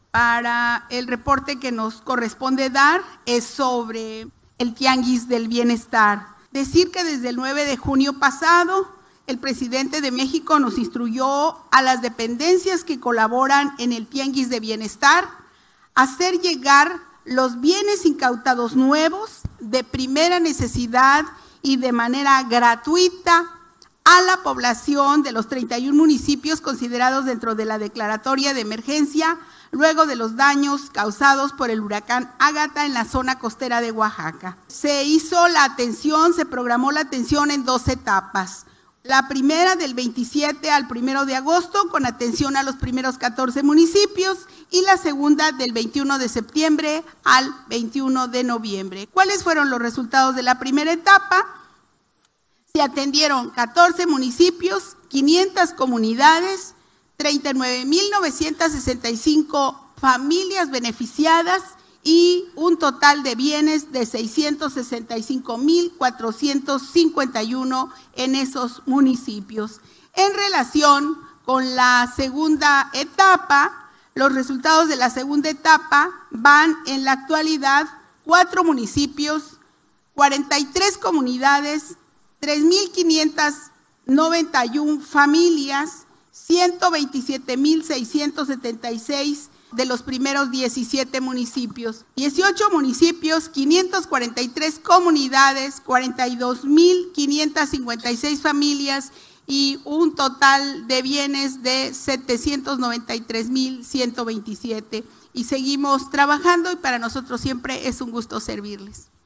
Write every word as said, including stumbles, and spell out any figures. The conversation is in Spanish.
para el reporte que nos corresponde dar es sobre el Tianguis del Bienestar. Decir que desde el nueve de junio pasado, el presidente de México nos instruyó a las dependencias que colaboran en el Tianguis de Bienestar a hacer llegar los bienes incautados nuevos de primera necesidad y de manera gratuita a la población de los treinta y un municipios considerados dentro de la declaratoria de emergencia luego de los daños causados por el huracán Ágata en la zona costera de Oaxaca. Se hizo la atención, se programó la atención en dos etapas. La primera del veintisiete al primero de agosto con atención a los primeros catorce municipios y la segunda del veintiuno de septiembre al veintiuno de noviembre. ¿Cuáles fueron los resultados de la primera etapa? Se atendieron catorce municipios, quinientas comunidades, treinta y nueve mil novecientas sesenta y cinco familias beneficiadas y un total de bienes de seiscientos sesenta y cinco mil cuatrocientos cincuenta y uno en esos municipios. En relación con la segunda etapa, los resultados de la segunda etapa van en la actualidad cuatro municipios, cuarenta y tres comunidades, tres mil quinientas noventa y una familias, ciento veintisiete mil seiscientos setenta y seis de los primeros diecisiete municipios, dieciocho municipios, quinientas cuarenta y tres comunidades, cuarenta y dos mil quinientas cincuenta y seis familias y un total de bienes de setecientos noventa y tres mil ciento veintisiete. Y seguimos trabajando y para nosotros siempre es un gusto servirles.